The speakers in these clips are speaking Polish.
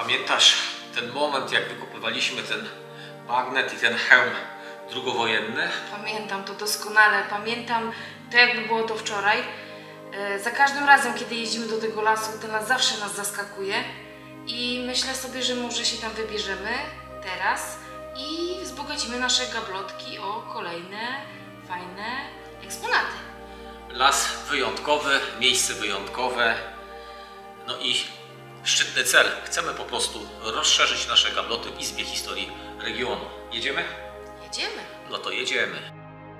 Pamiętasz ten moment, jak wykopywaliśmy ten bagnet i ten hełm drugowojenny? Pamiętam to doskonale. Pamiętam to, jakby było to wczoraj. Za każdym razem, kiedy jeździmy do tego lasu, ten las zawsze nas zaskakuje. I myślę sobie, że może się tam wybierzemy teraz i wzbogacimy nasze gablotki o kolejne fajne eksponaty. Las wyjątkowy, miejsce wyjątkowe, no i szczytny cel. Chcemy po prostu rozszerzyć nasze gabloty i zbieg historii regionu. Jedziemy? Jedziemy. No to jedziemy.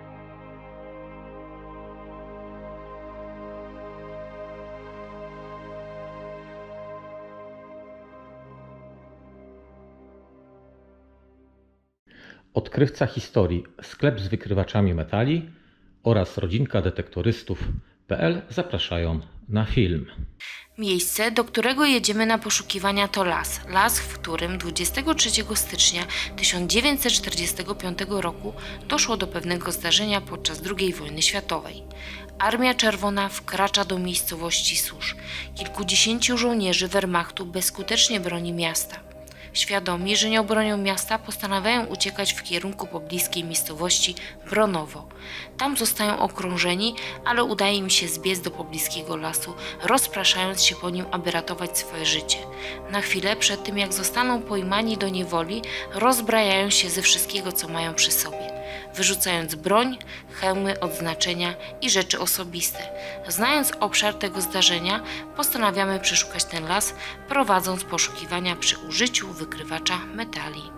Odkrywca historii, sklep z wykrywaczami metali oraz rodzinka detektorystów.pl zapraszają na film. Miejsce, do którego jedziemy na poszukiwania, to las. Las, w którym 23 stycznia 1945 roku doszło do pewnego zdarzenia podczas II wojny światowej. Armia Czerwona wkracza do miejscowości Susz. Kilkudziesięciu żołnierzy Wehrmachtu bezskutecznie broni miasta. Świadomi, że nie obronią miasta, postanawiają uciekać w kierunku pobliskiej miejscowości Bronowo. Tam zostają okrążeni, ale udaje im się zbiec do pobliskiego lasu, rozpraszając się po nim, aby ratować swoje życie. Na chwilę przed tym, jak zostaną pojmani do niewoli, rozbrajają się ze wszystkiego, co mają przy sobie, wyrzucając broń, hełmy, odznaczenia i rzeczy osobiste. Znając obszar tego zdarzenia, postanawiamy przeszukać ten las, prowadząc poszukiwania przy użyciu wykrywacza metali.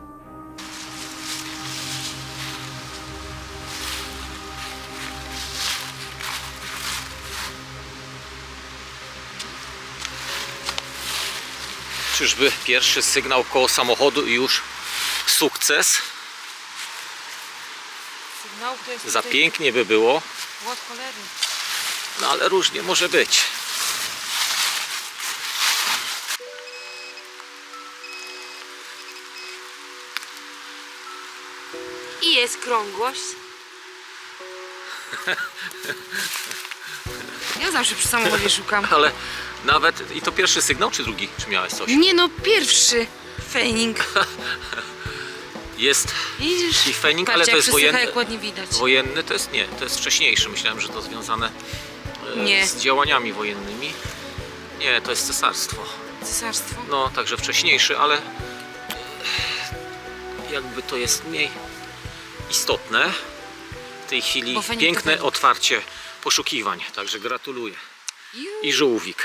Czyżby pierwszy sygnał koło samochodu i już sukces? Sygnał to jest Za pięknie by było, ład cholery. no ale różnie może być. I jest krągłość. Ja zawsze przy samochodzie szukam. Ale nawet, i to pierwszy sygnał czy drugi? Czy miałeś coś? Nie no, pierwszy fejning. Jest Widzisz? i fening, Patrz, ale to jak jest przesycha, wojenny. jak ładnie widać. Wojenny to jest nie, to jest wcześniejszy. Myślałem, że to związane Nie. z działaniami wojennymi. Nie, to jest cesarstwo. Cesarstwo. No, także wcześniejszy, ale jakby to jest mniej istotne. W tej chwili Bo fenik piękne to otwarcie poszukiwań, także gratuluję. I żółwik.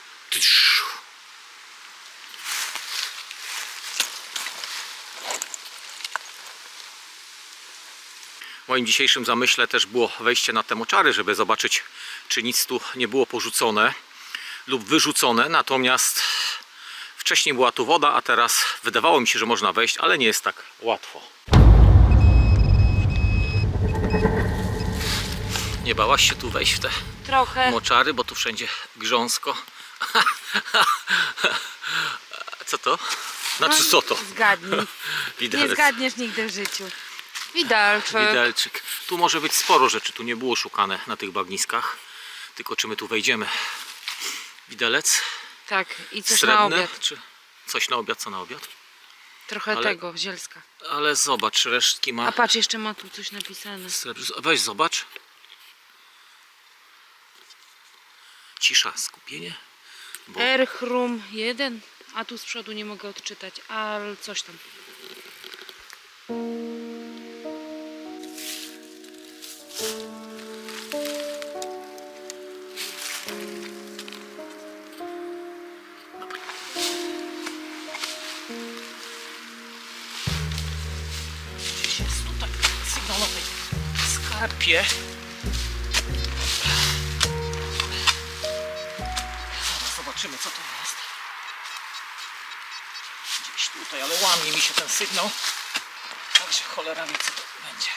W moim dzisiejszym zamyśle też było wejście na te moczary, żeby zobaczyć, czy nic tu nie było porzucone lub wyrzucone. Natomiast wcześniej była tu woda, a teraz wydawało mi się, że można wejść, ale nie jest tak łatwo. Nie bałaś się tu wejść w te Trochę. moczary, bo tu wszędzie grząsko. Co to? Znaczy co to? Zgadnij. Widelec. Nie zgadniesz nigdy w życiu. Widelczyk. Widelczyk. Tu może być sporo rzeczy, tu nie było szukane na tych bagniskach. Tylko czy my tu wejdziemy? Widelec? Tak, i coś na Srebrny? obiad. Czy coś na obiad? Co na obiad? Trochę Ale- tego, zielska. Ale zobacz, resztki ma. A patrz, jeszcze ma tu coś napisane. Weź zobacz. Cisza, skupienie. Bo Erchrum 1, a tu z przodu nie mogę odczytać, ale coś tam. gdzieś jest tutaj sygnał na tej skarpie. Zaraz zobaczymy, co to jest. Gdzieś tutaj, ale łamie mi się ten sygnał. Także cholera wie, co to będzie.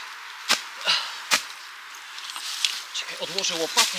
Czekaj, odłożę łopatę.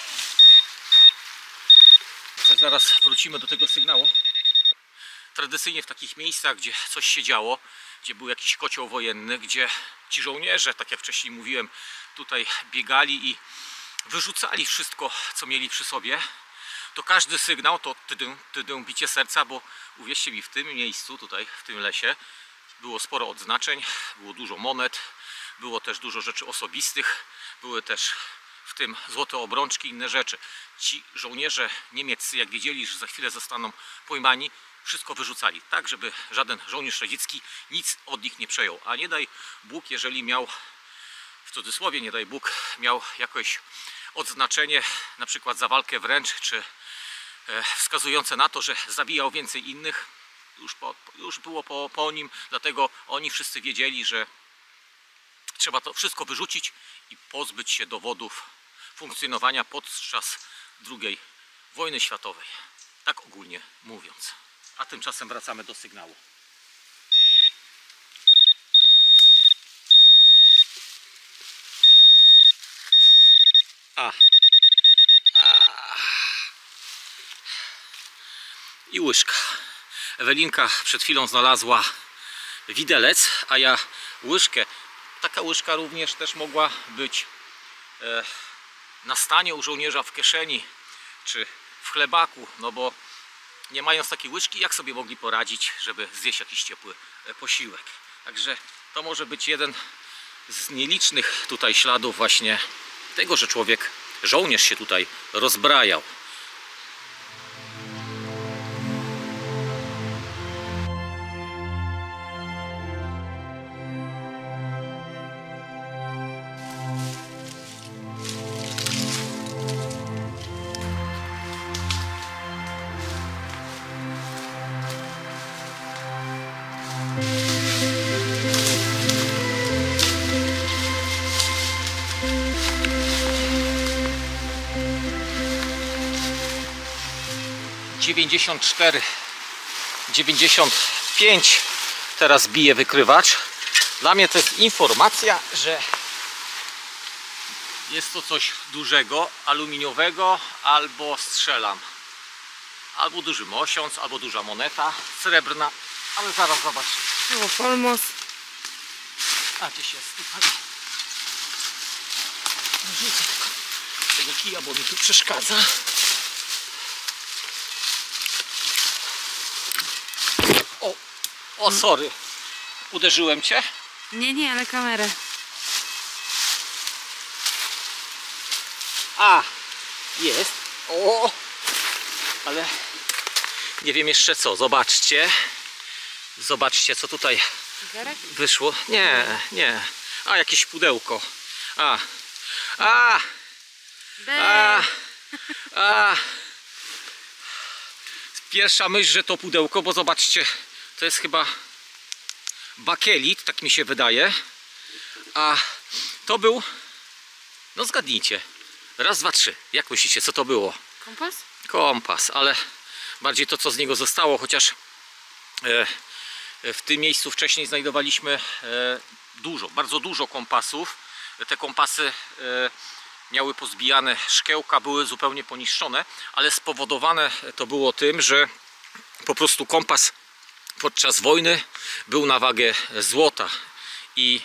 Zaraz wrócimy do tego sygnału. Tradycyjnie w takich miejscach, gdzie coś się działo, gdzie był jakiś kocioł wojenny, gdzie ci żołnierze, tak jak wcześniej mówiłem, tutaj biegali i wyrzucali wszystko, co mieli przy sobie, to każdy sygnał to bicie serca, bo uwierzcie mi, w tym miejscu, tutaj w tym lesie było sporo odznaczeń, było dużo monet, było też dużo rzeczy osobistych, były też w tym złote obrączki i inne rzeczy. Ci żołnierze niemieccy, jak wiedzieli, że za chwilę zostaną pojmani, wszystko wyrzucali, tak żeby żaden żołnierz radziecki nic od nich nie przejął. A nie daj Bóg, jeżeli miał, w cudzysłowie nie daj Bóg, miał jakieś odznaczenie, na przykład za walkę wręcz, czy wskazujące na to, że zabijał więcej innych, już było po nim, dlatego oni wszyscy wiedzieli, że trzeba to wszystko wyrzucić i pozbyć się dowodów funkcjonowania podczas II wojny światowej. Tak ogólnie mówiąc. A tymczasem wracamy do sygnału. I łyżka. Ewelinka przed chwilą znalazła widelec, a ja łyżkę. Taka łyżka również też mogła być na stanie u żołnierza w kieszeni czy w chlebaku, no bo nie mając takiej łyżki, jak sobie mogli poradzić, żeby zjeść jakiś ciepły posiłek. Także to może być jeden z nielicznych tutaj śladów właśnie tego, że żołnierz się tutaj rozbrajał. ...94, 95 teraz bije wykrywacz. Dla mnie to jest informacja, że jest to coś dużego, aluminiowego, albo strzelam. Albo duży mosiąc, albo duża moneta srebrna, ale zaraz zobaczymy. O, polmos. A gdzieś jest tutaj. Rzucę tego kija, bo mi tu przeszkadza. O, sorry. Uderzyłem cię? Nie, ale kamerę. A, jest. O, ale nie wiem jeszcze co. Zobaczcie. Zobaczcie, co tutaj Zegarek? wyszło. Nie. A, jakieś pudełko. Pierwsza myśl, że to pudełko, bo zobaczcie, to jest chyba bakelit, tak mi się wydaje. A to był, no zgadnijcie. Raz, dwa, trzy. Jak myślicie, co to było? Kompas? Kompas, ale bardziej to, co z niego zostało, chociaż w tym miejscu wcześniej znajdowaliśmy bardzo dużo kompasów. Te kompasy miały pozbijane szkiełka, były zupełnie poniszczone, ale spowodowane to było tym, że po prostu kompas podczas wojny był na wagę złota i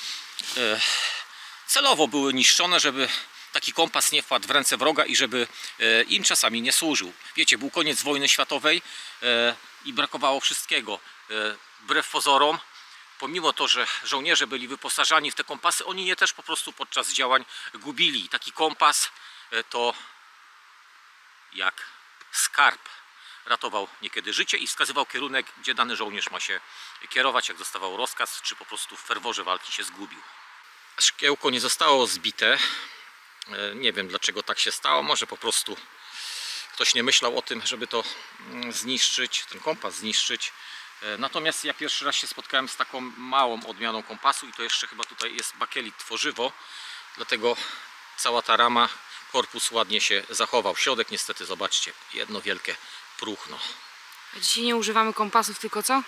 celowo były niszczone, żeby taki kompas nie wpadł w ręce wroga i żeby im czasami nie służył. Wiecie, był koniec wojny światowej i brakowało wszystkiego. Wbrew pozorom, pomimo to, że żołnierze byli wyposażani w te kompasy, oni je też po prostu podczas działań gubili. Taki kompas to jak skarb. Ratował niekiedy życie i wskazywał kierunek, gdzie dany żołnierz ma się kierować, jak dostawał rozkaz, czy po prostu w ferworze walki się zgubił. Szkiełko nie zostało zbite. Nie wiem, dlaczego tak się stało. Może po prostu ktoś nie myślał o tym, żeby to zniszczyć, ten kompas zniszczyć. Natomiast ja pierwszy raz się spotkałem z taką małą odmianą kompasu i to jeszcze chyba tutaj jest bakelit tworzywo. Dlatego cała ta rama, korpus ładnie się zachował. Środek niestety, zobaczcie, jedno wielkie próchno. A dzisiaj nie używamy kompasów, tylko co?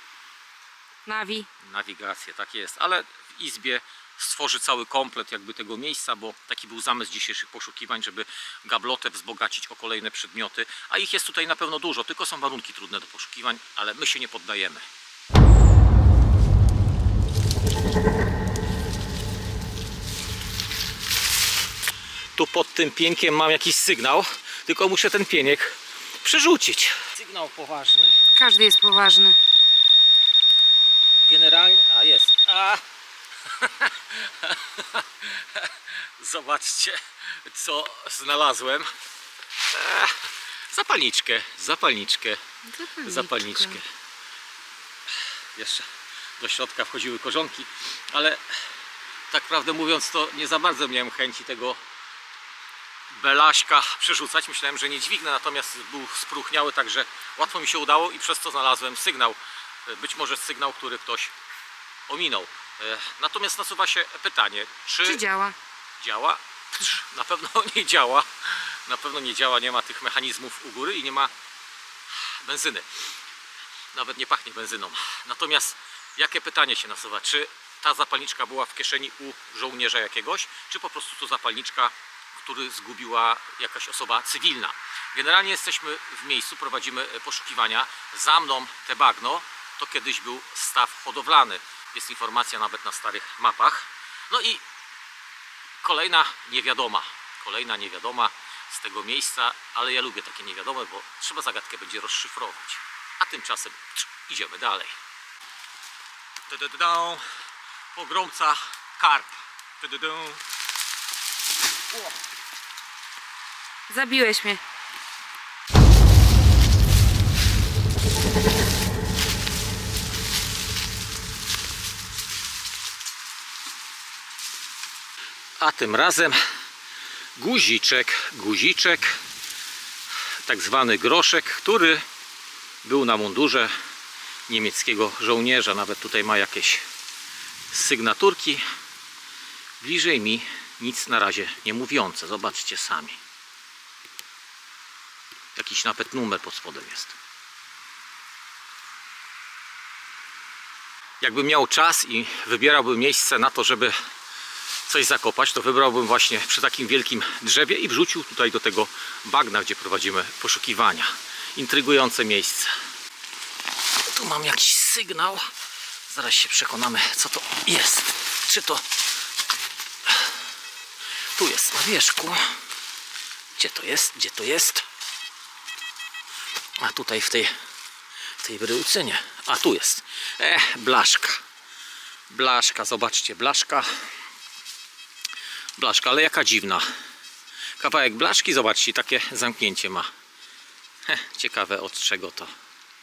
Nawigację, tak jest. Ale w izbie stworzy cały komplet jakby tego miejsca, bo taki był zamysł dzisiejszych poszukiwań, żeby gablotę wzbogacić o kolejne przedmioty. A ich jest tutaj na pewno dużo, tylko są warunki trudne do poszukiwań, ale my się nie poddajemy. Tu pod tym piękiem mam jakiś sygnał. To tylko muszę ten pieniek przerzucić. Sygnał poważny. Każdy jest poważny. Generalnie... A, jest. A! Zobaczcie, co znalazłem. Zapalniczkę. Jeszcze do środka wchodziły korzonki, ale tak prawdę mówiąc to nie za bardzo miałem chęci tego belaśka przerzucać. Myślałem, że nie dźwignę, natomiast był spróchniały, także łatwo mi się udało i przez to znalazłem sygnał. Być może sygnał, który ktoś ominął. Natomiast nasuwa się pytanie, Czy działa? działa? Na pewno nie działa. Na pewno nie działa, nie ma tych mechanizmów u góry i nie ma benzyny. Nawet nie pachnie benzyną. Natomiast jakie pytanie się nasuwa? Czy ta zapalniczka była w kieszeni u żołnierza jakiegoś, czy po prostu to zapalniczka, który zgubiła jakaś osoba cywilna? Generalnie jesteśmy w miejscu, prowadzimy poszukiwania. Za mną te bagno to kiedyś był staw hodowlany. Jest informacja nawet na starych mapach. No i kolejna niewiadoma z tego miejsca, ale ja lubię takie niewiadome, bo trzeba zagadkę będzie rozszyfrować. A tymczasem idziemy dalej. Pogromca karp. Zabiłeś mnie. A tym razem guziczek, tak zwany groszek, który był na mundurze niemieckiego żołnierza. Nawet tutaj ma jakieś sygnaturki. Bliżej mi nic na razie nie mówiące. Zobaczcie sami. Jakiś nawet numer pod spodem jest. Jakbym miał czas i wybierałbym miejsce na to, żeby coś zakopać, to wybrałbym właśnie przy takim wielkim drzewie i wrzucił tutaj do tego bagna, gdzie prowadzimy poszukiwania. Intrygujące miejsce. Tu mam jakiś sygnał. Zaraz się przekonamy, co to jest. Czy to... Tu jest na wierzchu. Gdzie to jest? Gdzie to jest? A tutaj w tej bryłce nie. A tu jest. Blaszka. Blaszka, zobaczcie, blaszka. Blaszka, ale jaka dziwna. Kawałek blaszki, zobaczcie, takie zamknięcie ma. Ciekawe od czego to.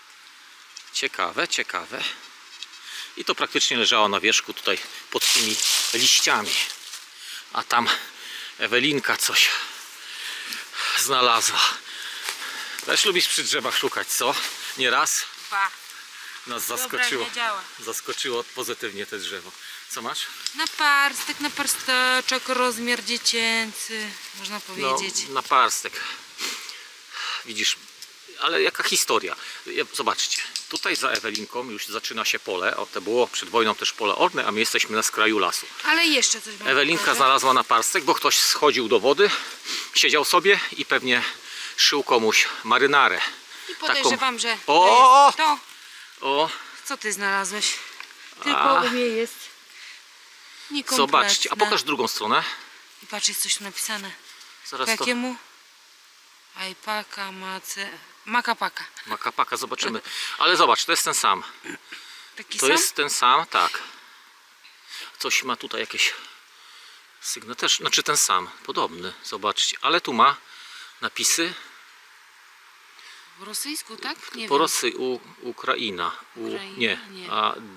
Ciekawe. I to praktycznie leżało na wierzchu tutaj pod tymi liściami. A tam Ewelinka coś znalazła. Też lubisz przy drzewach szukać, co? Nie raz? Dwa. Nas zaskoczyło. Dobra, nie działa. Zaskoczyło pozytywnie to drzewo. Co masz? Na parsteczek, rozmiar dziecięcy, można powiedzieć. No, na parstek. Widzisz, ale jaka historia. Zobaczcie, tutaj za Ewelinką już zaczyna się pole. O, to było przed wojną też pole orne, a my jesteśmy na skraju lasu. Ale jeszcze coś wam Ewelinka pokażę. znalazła na parstek, bo ktoś schodził do wody, siedział sobie i pewnie szył komuś marynarę. I podejrzewam, że O! to jest to. O! Co ty znalazłeś? Tylko u mnie jest niekompletne. Zobaczcie, a pokaż drugą stronę. I patrz, jest coś tu napisane. Zaraz Po jakiemu? Ajpaka, makapaka. Makapaka, zobaczymy. Ale zobacz, to jest ten sam. Taki To sam? jest ten sam, tak. Coś ma tutaj jakieś sygnał też, znaczy ten sam, podobny, zobaczcie. Ale tu ma napisy Po rosyjsku, tak? Nie po wiem. Ukraina. Ukraina, nie.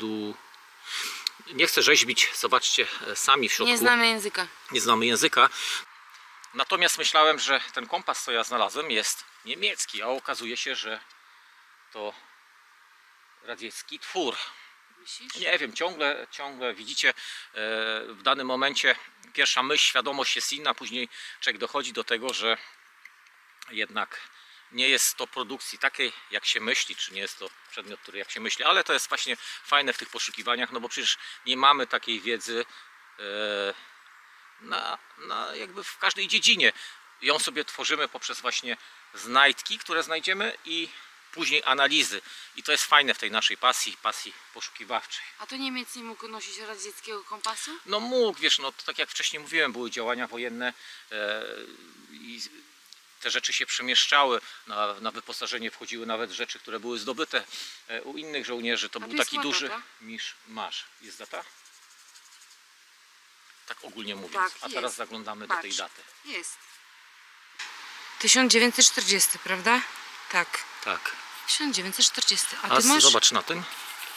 Nie chcę rzeźbić, zobaczcie sami w środku. Nie znamy języka. Nie znamy języka. Natomiast myślałem, że ten kompas, co ja znalazłem, jest niemiecki, a okazuje się, że to radziecki twór. Myślisz? Nie wiem, ciągle widzicie, w danym momencie pierwsza myśl, świadomość jest inna, później człowiek dochodzi do tego, że jednak nie jest to produkcji takiej, jak się myśli, czy nie jest to przedmiot, który jak się myśli, ale to jest właśnie fajne w tych poszukiwaniach, no bo przecież nie mamy takiej wiedzy jakby w każdej dziedzinie. Ją sobie tworzymy poprzez właśnie znajdki, które znajdziemy i później analizy. I to jest fajne w tej naszej pasji poszukiwawczej. A to Niemiec nie mógł nosić radzieckiego kompasu? No mógł, wiesz, no to tak jak wcześniej mówiłem, były działania wojenne i te rzeczy się przemieszczały, na wyposażenie wchodziły nawet rzeczy, które były zdobyte u innych żołnierzy. To był taki duży misz. Masz. Jest data? Tak ogólnie mówiąc. Tak, a teraz jest. zaglądamy do tej daty. Jest. 1940, prawda? Tak. Tak. 1940. A A ty masz? zobacz na tym.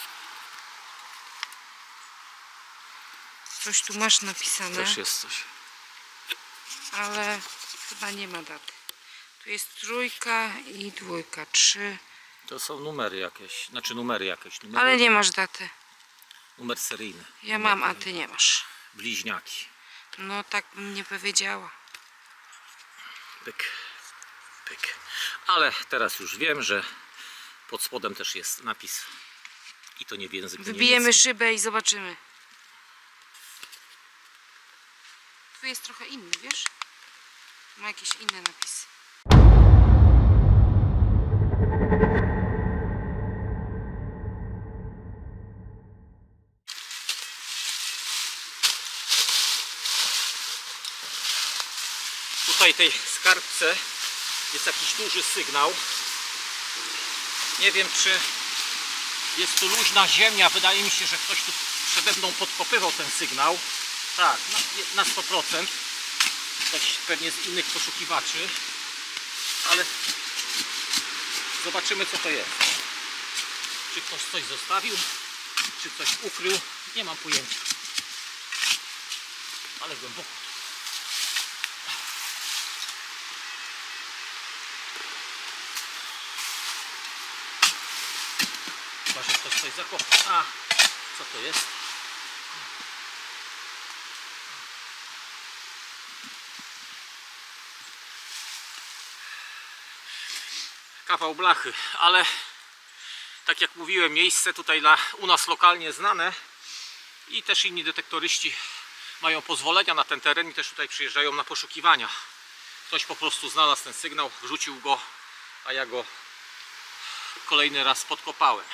Coś tu masz napisane, Też jest coś. ale chyba nie ma daty. Tu jest 3 i 2, 3. To są numery jakieś. Znaczy numery jakieś. Numery, Ale nie masz daty. numer seryjny. Ja mam, a ty nie masz. Bliźniaki. No tak bym nie powiedziała. Pyk. Pyk. Ale teraz już wiem, że pod spodem też jest napis. I to nie w języku Wybijemy niemieckim. szybę i zobaczymy. Tu jest trochę inny, wiesz? Ma jakieś inne napisy. Tutaj w tej skarbce jest jakiś duży sygnał. Nie wiem, czy jest tu luźna ziemia. Wydaje mi się, że ktoś tu przede mną podkopywał ten sygnał. Tak, na 100%. Ktoś pewnie z innych poszukiwaczy. Ale zobaczymy, co to jest. Czy ktoś coś zostawił, czy coś ukrył. Nie mam pojęcia. Ale głęboko. Chyba, że ktoś coś zakopał. A, co to jest? Kawał blachy, ale tak jak mówiłem, miejsce tutaj u nas lokalnie znane i też inni detektoryści mają pozwolenia na ten teren i też tutaj przyjeżdżają na poszukiwania. Ktoś po prostu znalazł ten sygnał, wrzucił go, a ja go kolejny raz podkopałem.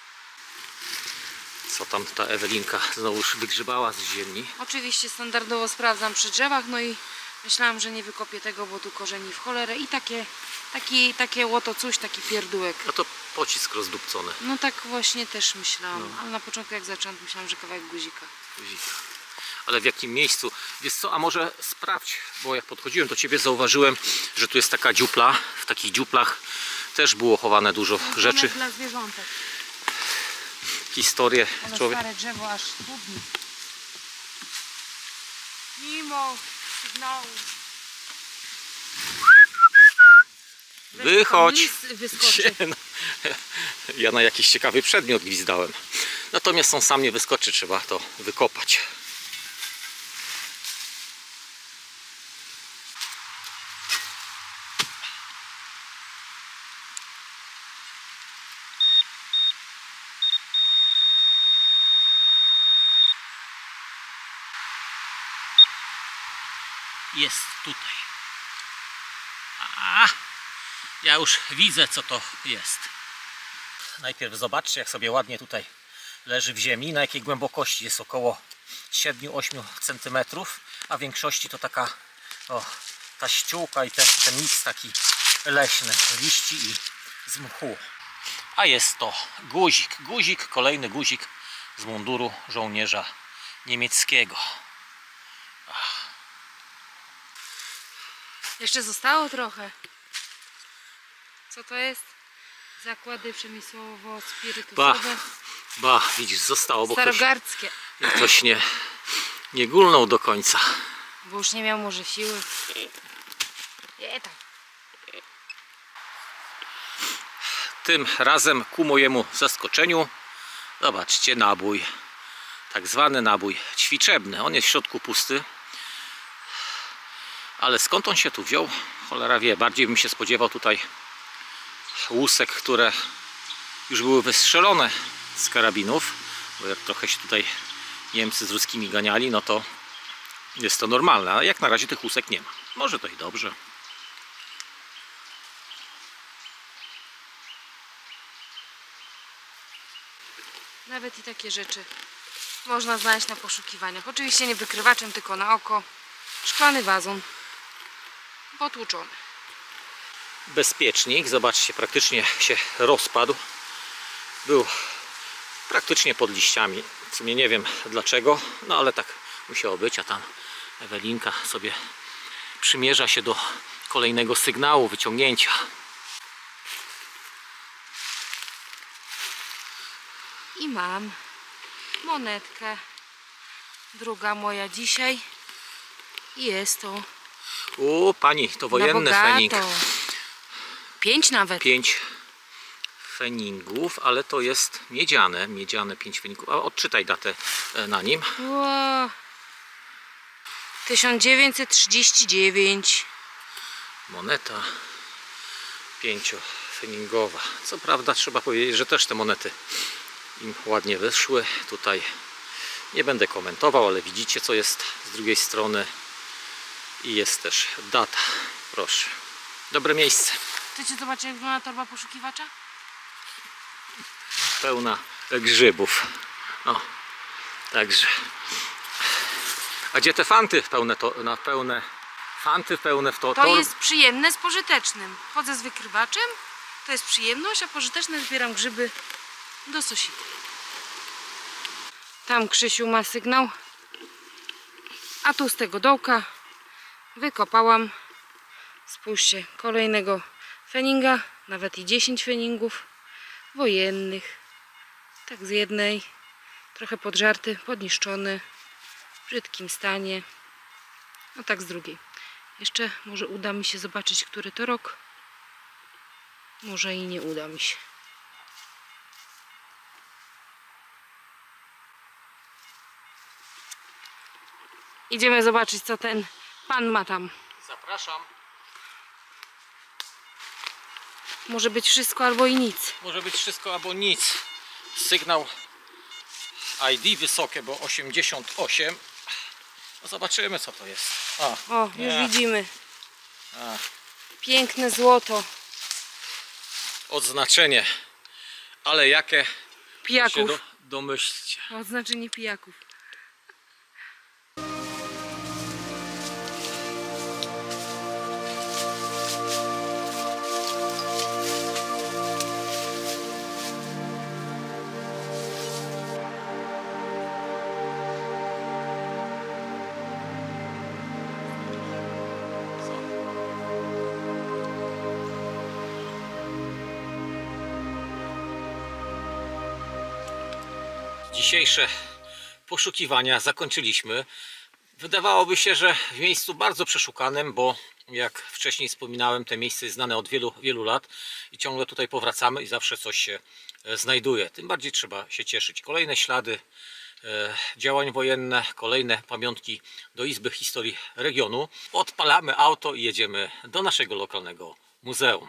Co tam ta Ewelinka znowuż wygrzebała z ziemi? Oczywiście standardowo sprawdzam przy drzewach, no i myślałam, że nie wykopię tego, bo tu korzeni w cholerę i takie łoto coś, taki pierdółek. No to pocisk rozdupcony. No tak właśnie też myślałam, ale na początku jak zaczęłam, myślałam, że kawałek guzika. Ale w jakim miejscu? Wiesz co, a może sprawdź, bo jak podchodziłem do ciebie, zauważyłem, że tu jest taka dziupla. W takich dziuplach też było chowane dużo rzeczy. Dla zwierzątek. Historię Ale człowiek. stare drzewo aż trudni. Mimo sygnału. Wychodź! Lis wyskoczy. No, ja na jakiś ciekawy przedmiot gwizdałem. Natomiast on sam nie wyskoczy, trzeba to wykopać. Jest tutaj. Ja już widzę, co to jest. Najpierw zobaczcie, jak sobie ładnie tutaj leży w ziemi, na jakiej głębokości jest około 7-8 cm, a w większości to taka ta ściółka i ten miks taki leśny z liści i z mchu. A jest to guzik, kolejny guzik z munduru żołnierza niemieckiego. Jeszcze zostało trochę. Co to jest? Zakłady przemysłowo-spirytusowe. Widzisz, zostało, bo Starogardzkie. ktoś nie gulnął do końca. Bo już nie miał może siły. Nie tak. Tym razem ku mojemu zaskoczeniu, zobaczcie, nabój. Tak zwany nabój ćwiczebny. On jest w środku pusty. Ale skąd on się tu wziął? Cholera wie. Bardziej bym się spodziewał tutaj łusek, które już były wystrzelone z karabinów. Bo jak trochę się tutaj Niemcy z ruskimi ganiali, no to jest to normalne. Ale jak na razie tych łusek nie ma. Może to i dobrze. Nawet i takie rzeczy można znaleźć na poszukiwaniach. Oczywiście nie wykrywaczem, tylko na oko. Szklany wazon potłuczony. bezpiecznik. Zobaczcie, praktycznie się rozpadł. Był praktycznie pod liściami. W sumie nie wiem dlaczego, no ale tak musiało być, a tam Ewelinka sobie przymierza się do kolejnego sygnału wyciągnięcia. I mam monetkę. Druga moja dzisiaj. I jest to Pani, to na wojenny bogato. fening. 5 nawet. 5 feningów, ale to jest miedziane 5 feningów. A odczytaj datę na nim. Wow. 1939. Moneta 5-feningowa. Co prawda trzeba powiedzieć, że też te monety im ładnie wyszły. Tutaj nie będę komentował, ale widzicie, co jest z drugiej strony. I jest też data. Proszę. Dobre miejsce. Chcecie zobaczyć, jak wygląda torba poszukiwacza? Pełna grzybów. O, także. A gdzie te fanty pełne na pełne? Fanty pełne w to. To jest przyjemne z pożytecznym. Chodzę z wykrywaczem, to jest przyjemność, a pożyteczne zbieram grzyby do sosiku. Tam Krzysiu ma sygnał, a tu z tego dołka wykopałam, spójrzcie, kolejnego feninga, nawet i 10 feningów wojennych. Tak z jednej, trochę podżarty, podniszczony, w brzydkim stanie. No tak z drugiej. Jeszcze może uda mi się zobaczyć, który to rok. Może i nie uda mi się. Idziemy zobaczyć, co ten pan ma tam. Zapraszam. Może być wszystko albo i nic. Może być wszystko albo nic. Sygnał ID wysokie, bo 88. No zobaczymy, co to jest. O, już widzimy. A. Piękne złoto. Odznaczenie. Ale jakie? Pijaków. Się domyślcie. Odznaczenie pijaków. Dzisiejsze poszukiwania zakończyliśmy. Wydawałoby się, że w miejscu bardzo przeszukanym, bo jak wcześniej wspominałem, to miejsce jest znane od wielu lat i ciągle tutaj powracamy i zawsze coś się znajduje. Tym bardziej trzeba się cieszyć. Kolejne ślady działań wojenne, kolejne pamiątki do Izby Historii Regionu. Odpalamy auto i jedziemy do naszego lokalnego muzeum.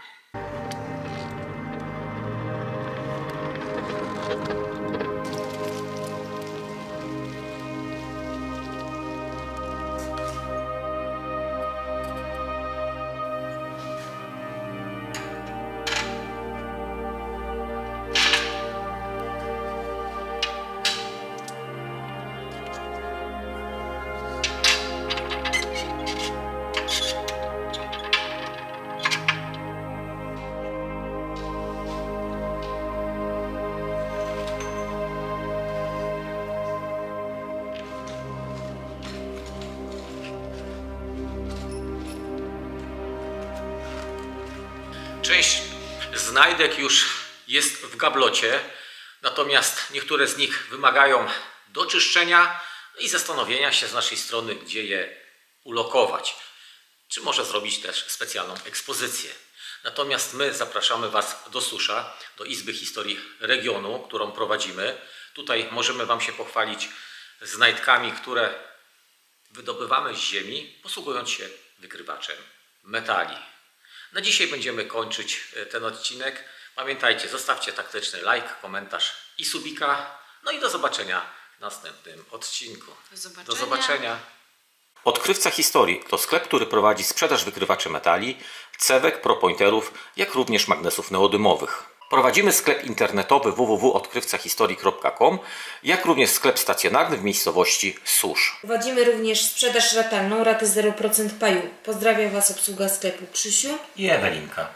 Część znajdek już jest w gablocie, natomiast niektóre z nich wymagają doczyszczenia i zastanowienia się z naszej strony, gdzie je ulokować. Czy może zrobić też specjalną ekspozycję. Natomiast my zapraszamy Was do Susza, do Izby Historii Regionu, którą prowadzimy. Tutaj możemy Wam się pochwalić znajdkami, które wydobywamy z ziemi, posługując się wykrywaczem metali. Na dzisiaj będziemy kończyć ten odcinek. Pamiętajcie, zostawcie taktyczny like, komentarz i subika. No i do zobaczenia w następnym odcinku. Do zobaczenia. Odkrywca Historii to sklep, który prowadzi sprzedaż wykrywaczy metali, cewek, propointerów, jak również magnesów neodymowych. Prowadzimy sklep internetowy www.odkrywcahistorii.com, jak również sklep stacjonarny w miejscowości Susz. Prowadzimy również sprzedaż ratalną, raty 0% paju. Pozdrawiam Was obsługa sklepu Krzysiu I Ewelinka.